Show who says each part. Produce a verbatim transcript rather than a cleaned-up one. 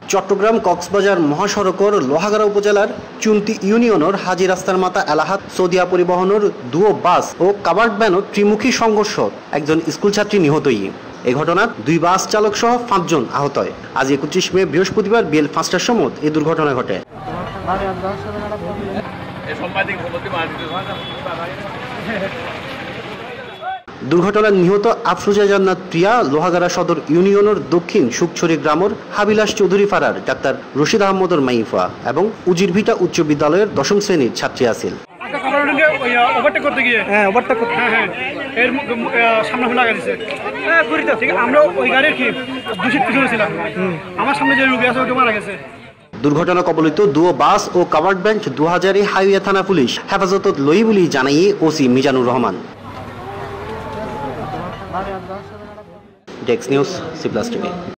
Speaker 1: চট্টগ্রাম কক্সবাজার মহাসড়কর লোহাগাড়া উপজেলার চুন্তি ইউনিয়নের হাজি রাস্তার মাতা এলাহাত সৌদিয়া পরিবহনের দুও বাস ও কাভার্ড ভ্যানও ত্রিমুখী সংঘর্ষ একজন স্কুল ছাত্রী নিহতই। এই ঘটনায় দুই বাস চালক সহ পাঁচজন আহত হয়। আজ একত্রিশ মে বৃহস্পতিবার বিকেল পাঁচটার সময় এই দুর্ঘটনা ঘটে। দুর্ঘটনায় নিহত আফরোজা জান্নাত প্রিয়া লোহাগাড়া সদর ইউনিয়নের দক্ষিণ সুকছড়ি গ্রামের হাবিলাস চৌধুরী ফারার ডাক্তার রশিদ আহমদর মাইফা এবং উজিরভিটা উচ্চ বিদ্যালয়ের দশম শ্রেণীর ছাত্রী আছিল। দুর্ঘটনা কবলিত দুও বাস ও কাভার্ড ভ্যান দু হাজারি হাইওয়ে থানা পুলিশ হেফাজতত লই বলে জানাই OC Mizanur Rahman. Desk news C plus TV.